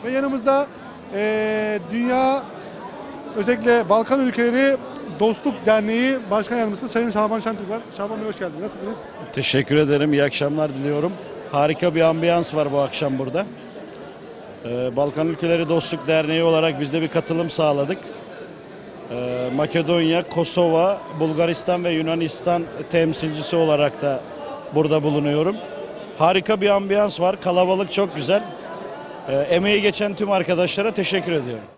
Ve yanımızda Dünya özellikle Balkan Ülkeleri Dostluk Derneği Başkan Yardımcısı Sayın Şaban Şentürk var. Şaban Bey hoş geldiniz. Nasılsınız? Teşekkür ederim. İyi akşamlar diliyorum. Harika bir ambiyans var bu akşam burada. Balkan Ülkeleri Dostluk Derneği olarak biz de bir katılım sağladık. Makedonya, Kosova, Bulgaristan ve Yunanistan temsilcisi olarak da burada bulunuyorum. Harika bir ambiyans var. Kalabalık çok güzel. Emeği geçen tüm arkadaşlara teşekkür ediyorum.